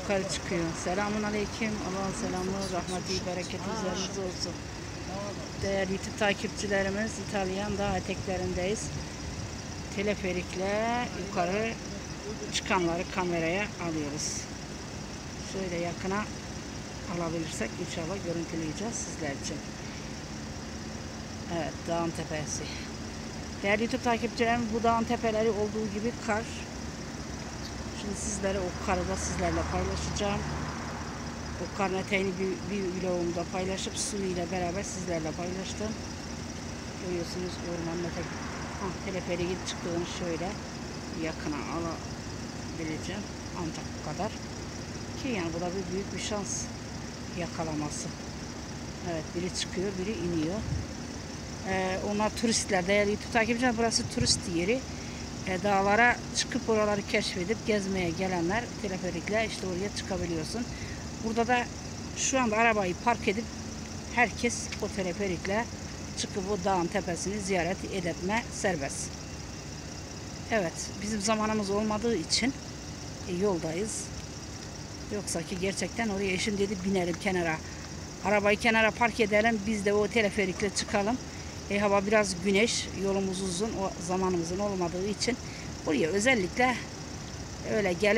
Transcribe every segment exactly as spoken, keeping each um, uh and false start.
yukarı çıkıyor. Selamun aleyküm. Allah'ın selamı, rahmeti, bereketi üzerinize olsun. Değerli YouTube takipçilerimiz, İtalyan dağ eteklerindeyiz. Teleferikle yukarı çıkanları kameraya alıyoruz. Şöyle yakına alabilirsek inşallah görüntüleyeceğiz sizler için. Evet, dağın tepesi. Değerli YouTube takipçilerimiz, bu dağın tepeleri olduğu gibi kar. Şimdi sizlere o karı da sizlerle paylaşacağım. O karın eteğini bir, bir vlogumda paylaşıp su ile beraber sizlerle paylaştım. Görüyorsunuz ormanın etek. Ah, teleferiğin çıktığını şöyle yakına alabileceğim. Ancak bu kadar. Ki yani bu da bir büyük bir şans yakalaması. Evet, biri çıkıyor, biri iniyor. Ee, onlar turistler, değerli YouTube takipçiler, burası turist yeri. E, dağlara çıkıp oraları keşfedip gezmeye gelenler teleferikle işte oraya çıkabiliyorsun. Burada da şu anda arabayı park edip herkes o teleferikle çıkıp o dağın tepesini ziyaret etme serbest. Evet, bizim zamanımız olmadığı için e, yoldayız. Yoksa ki gerçekten oraya eşim dedi binelim kenara. Arabayı kenara park edelim, biz de o teleferikle çıkalım. E, hava biraz güneş, yolumuz uzun, o zamanımızın olmadığı için buraya özellikle öyle gelip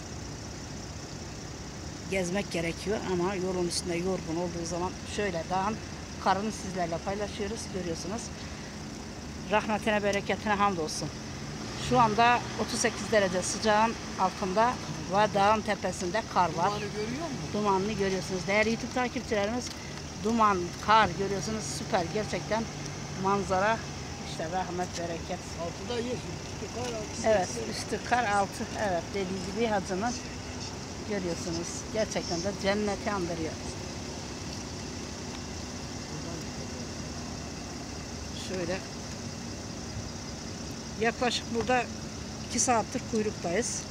gezmek gerekiyor. Ama yolun üstünde yorgun olduğu zaman şöyle dağın karını sizlerle paylaşıyoruz, görüyorsunuz. Rahmetine, bereketine hamdolsun. Şu anda otuz sekiz derece sıcağın altında ve dağın tepesinde kar var. Dumanı görüyor musun? Dumanını görüyorsunuz. Değerli YouTube takipçilerimiz, duman, kar görüyorsunuz, süper gerçekten. Manzara işte rahmet bereket. Altıda yeşil, üstü kar, altı. Evet, üstü kar, altı. Evet, dediği gibi hacının görüyorsunuz. Gerçekten de cenneti andırıyor. Şöyle yaklaşık burada iki saattir kuyruktayız.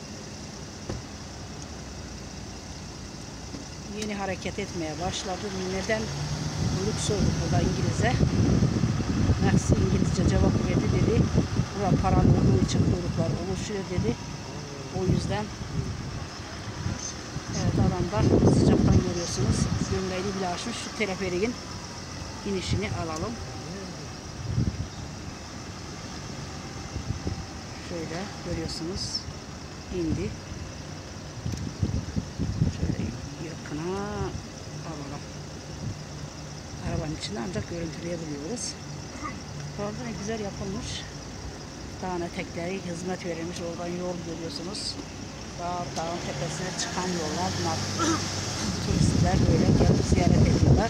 Yeni hareket etmeye başladı. Neden? Kuyruk sorduk burada İngiliz'e. Mersi İngilizce cevap verdi, dedi. Burada paran olduğu için kuyruklar oluşuyor dedi. O yüzden evet, adamlar sıcaktan görüyorsunuz. Gömleğini bile açmış. Şu teleferiğin inişini alalım. Şöyle görüyorsunuz. İndi. Şöyle yakına alalım. Arabanın içinde ancak görüntüleyebiliyoruz. Bu arada ne güzel yapılmış. Dağın etekleri hizmet verilmiş. Oradan yol görüyorsunuz. Dağ, dağın tepesine çıkan yollar. Bunlar turistler böyle gelip ziyaret ediyorlar.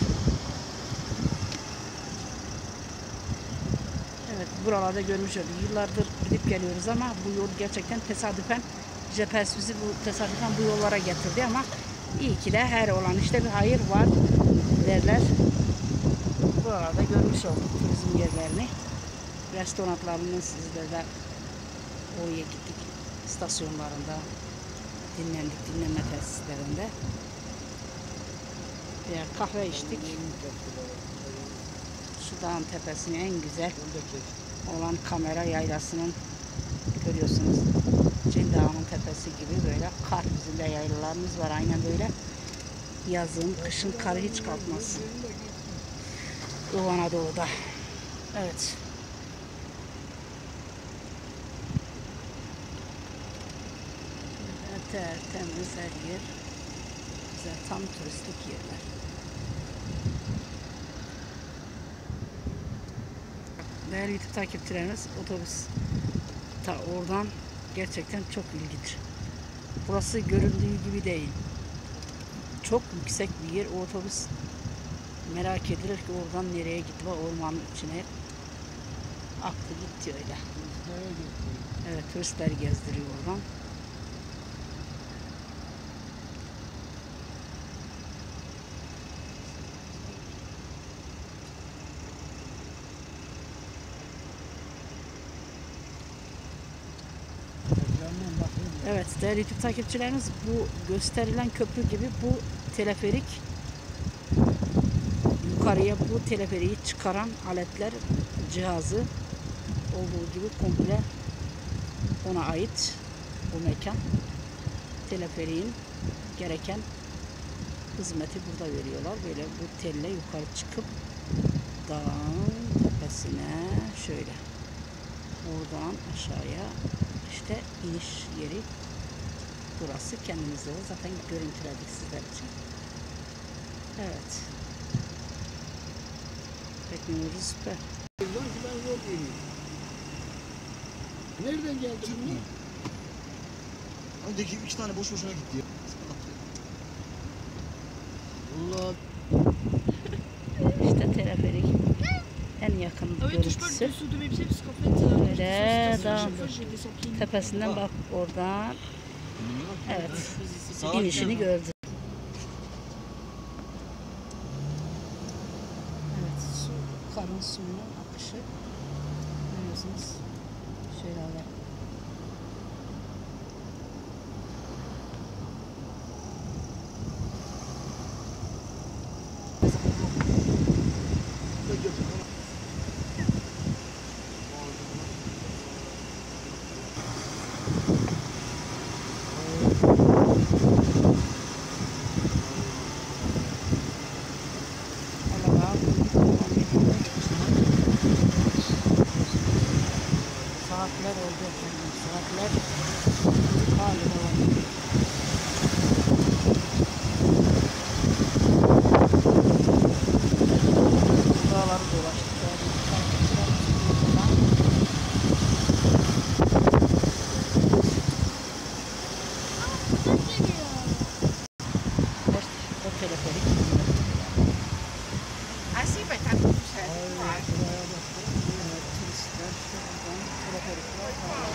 Evet, buralarda görmüş olduk. Yıllardır gidip geliyoruz ama bu yol gerçekten tesadüfen G P S bizi bu tesadüfen bu yollara getirdi ama iyi ki de her olan işte bir hayır var derler. Buralarda görmüş olduk turizm yerlerini. Restoranlarının sizlerle oraya gittik. İstasyonlarında dinlendik, dinlenme tesislerinde. Birer kahve içtik. Şu dağın tepesinin en güzel olan kamera yaylasının görüyorsunuz. Cin Dağı'nın tepesi gibi böyle kar, bizim de yaylalarımız var aynen böyle. Yazın, kışın karı hiç kalkmaz. Doğu Anadolu'da. Evet. Tertemiz her yer. Güzel, tam turistik yerler. Değerli YouTube takipçilerimiz, otobüs ta oradan gerçekten çok ilginç. Burası göründüğü gibi değil. Çok yüksek bir yer. O otobüs merak edilir ki oradan nereye gitti. Ormanın içine aktı gitti öyle. Evet, turistler gezdiriyor oradan. Evet, değerli YouTube takipçilerimiz, bu gösterilen köprü gibi bu teleferik, yukarıya bu teleferiği çıkaran aletler, cihazı olduğu gibi komple ona ait bu mekan. Teleferiğin gereken hizmeti burada veriyorlar. Böyle bu telle yukarı çıkıp dağın tepesine şöyle buradan aşağıya işte iniş yeri burası. Kendimizde de zaten görüntüledik sizler için. Evet. Teknoloji süper. Lan ki ben zor geliyorum. Nereden geldi bunlar? Öndeki iki tane boş boşuna gitti ya. Allah. İşte teleferik en yakın Ah oui, touche pas le görüntüsü. dessous de mes pieds parce qu'en fait, euh, Öyle chaque dağın fois j'ai des sens pieds. tepesinden bak oradan evet Sağa inişini gördü. Evet su, karın suyunun akışı görüyorsunuz. Şöyle alalım. Saatler oldu efendim. Saatler hala devam ediyor. Buraları dolaştık. O teleferik. Ah si, bah t'as tout ça. Turistler şuradan teleferik var.